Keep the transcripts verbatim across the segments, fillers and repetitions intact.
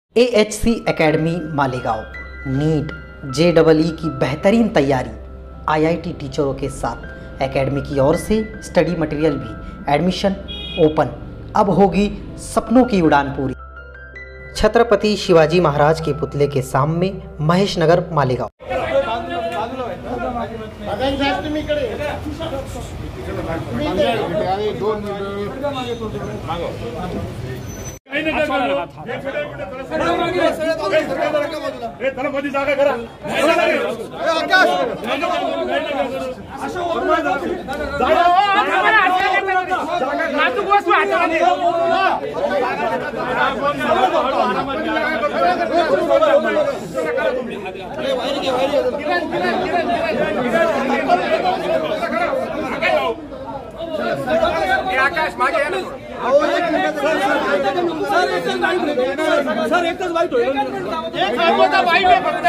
ए H C academy Malegaon NEET J double E की बेहतरीन तैयारी आई आई टी टीचरों के साथ एकेडमी की ओर से स्टडी मटेरियल भी एडमिशन ओपन। अब होगी सपनों की उड़ान पूरी। छत्रपति शिवाजी महाराज के पुतले के सामने महेश नगर मालेगांव। आकाश मागे या ना सर एकच वाईट होईल एक मिनिट वाईट आहे फक्त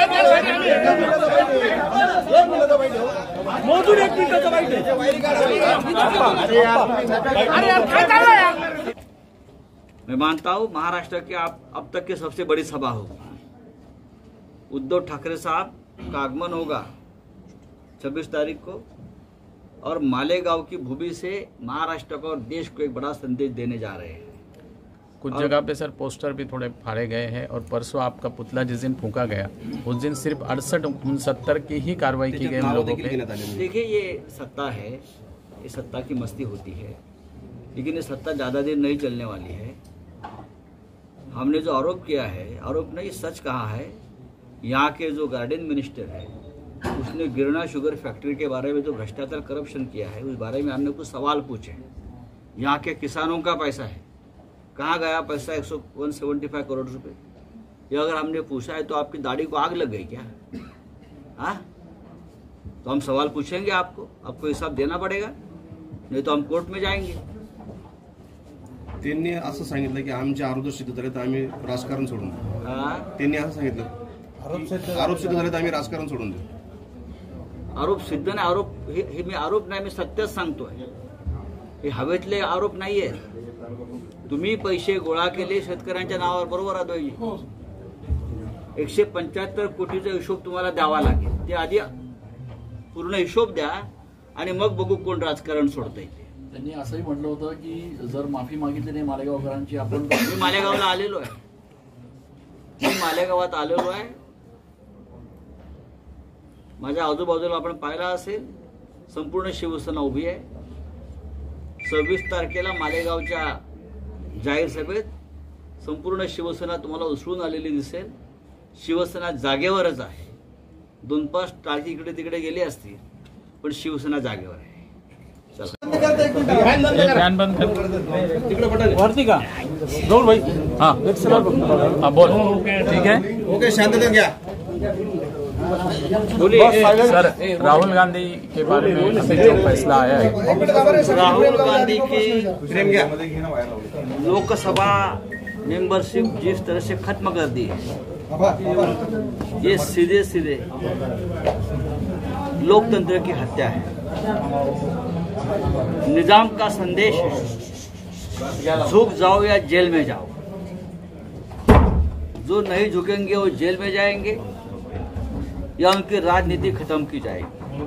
एक मिनिट वाईट आहे मोजून एक मिनिटाचं वाईट आहे अरे यार काय चाललंय यार। मैं मानता हूं महाराष्ट्र की आप अब तक की सबसे बड़ी सभा होगी। उद्धव ठाकरे साहब का आगमन होगा छब्बीस तारीख को और मालेगांव की भूमि से महाराष्ट्र को और देश को एक बड़ा संदेश देने जा रहे हैं। कुछ जगह पे सर पोस्टर भी थोड़े फाड़े गए हैं और परसों आपका पुतला जिस दिन फूंका गया उस दिन सिर्फ अड़सठ उनसत्तर की ही कार्रवाई की गई हम लोगों पे। देखिए ये सत्ता है, ये सत्ता की मस्ती होती है, लेकिन ये सत्ता ज़्यादा दिन नहीं चलने वाली है। हमने जो आरोप किया है, आरोप नहीं सच कहा है, यहाँ के जो गार्डन मिनिस्टर है उसने गिरना शुगर फैक्ट्री के बारे में जो भ्रष्टाचार करप्शन किया है उस बारे में हमने कुछ सवाल पूछे। यहाँ के किसानों का पैसा है, कहाँ गया पैसा एक सौ वन सेवेंटी फाइव करोड़ रुपए, ये अगर हमने पूछा है तो आपकी दाढ़ी को आग लग गई क्या? हाँ, तो हम सवाल पूछेंगे आपको, आपको हिसाब देना पड़ेगा, नहीं तो हम कोर्ट में जाएंगे। त्यांनी असं सांगितलं की आमचे आरोप सिद्ध झाले तर आम्ही राजकारण सोडून देऊ। त्यांनी असं सांगितलं आरोप सिद्ध झाले तर आम्ही राजकारण सोडून देऊ। आरोप सिद्ध नाही, आरोप हे, हे मी आरोप नाही, मी सत्यच सांगतोय। हे हवेतले आरोप नाहीये। तुम्ही पैसे गोळा केले शेतकऱ्यांच्या नावावर, बरोबर अद्वैजी? एकशे पंच्याहत्तर कोटीचा हिशोब तुम्हाला द्यावा लागेल, ते आधी पूर्ण हिशोब द्या आणि मग बघू कोण राजकारण सोडतंय। त्यांनी असंही म्हटलं होतं की जर माफी मागितली नाही मालेगावकरांची आपण मी मालेगावला आलेलो आहे, मी मालेगावात आलेलो आहे। माझ्या आजूबाजूला आपण पाहिला असेल संपूर्ण शिवसेना उभी आहे। सव्वीस तारखेला मालेगावच्या जाहीर सभेत संपूर्ण शिवसेना तुम्हाला उसळून आलेली दिसेल। शिवसेना जागेवरच आहे, दोन पाच टाळी इकडे तिकडे गेली असती पण शिवसेना जागेवर आहे। फॅन बंद कर वरती का रोल भाई। हाँ हाँ बोल ठीक है ओके शांतता घ्या। सर राहुल गांधी के बारे में अभी जो फैसला आया है, राहुल गांधी की लोकसभा मेंबरशिप जिस तरह से खत्म कर दी है, ये सीधे सीधे लोकतंत्र की हत्या है, निजाम का संदेश है। झुक जाओ या जेल में जाओ। जो नहीं झुकेंगे वो जेल में जाएंगे या उनकी राजनीति खत्म की जाएगी।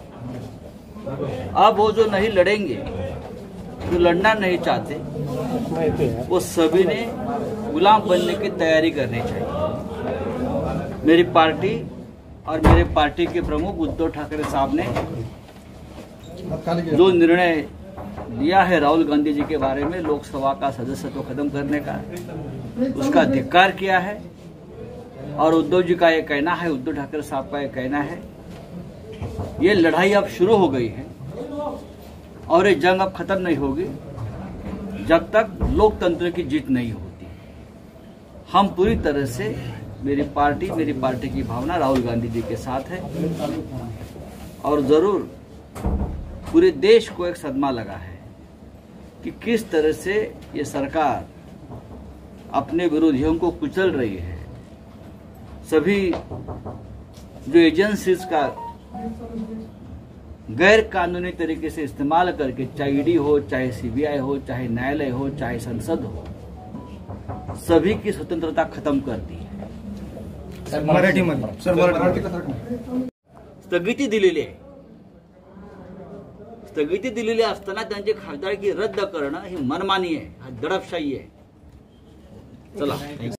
अब वो जो नहीं लड़ेंगे, जो लड़ना नहीं चाहते, वो सभी ने गुलाम बनने की तैयारी करनी चाहिए। मेरी पार्टी और मेरे पार्टी के प्रमुख उद्धव ठाकरे साहब ने जो निर्णय लिया है राहुल गांधी जी के बारे में लोकसभा का सदस्यत्व खत्म करने का, उसका धिक्कार किया है। और उद्धव जी का ये कहना है, उद्धव ठाकरे साहब का ये कहना है, ये लड़ाई अब शुरू हो गई है और ये जंग अब खत्म नहीं होगी जब तक लोकतंत्र की जीत नहीं होती। हम पूरी तरह से, मेरी पार्टी मेरी पार्टी की भावना राहुल गांधी जी के साथ है और जरूर पूरे देश को एक सदमा लगा है कि किस तरह से ये सरकार अपने विरोधियों को कुचल रही है। सभी जो एजेंसीज का गैर कानूनी तरीके से इस्तेमाल करके, चाहे ईडी हो, चाहे सीबीआई हो, चाहे न्यायालय हो, चाहे संसद हो, सभी की स्वतंत्रता खत्म कर दी है। स्थगिती दिलेली आहे, स्थगिती दिलेली असताना त्यांची खासदारकी रद्द करणं ही मनमानी आहे, हा दडपशाही आहे। चला